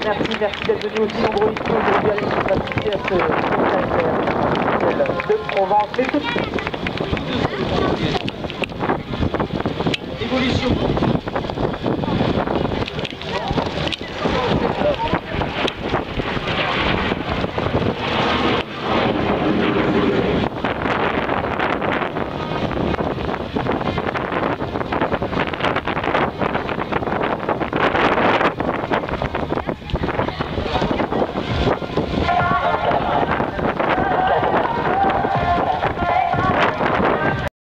Merci d'être venus aussi nombreux ici aujourd'hui à assister à ce concert de Provence. Mais tout... Évolution.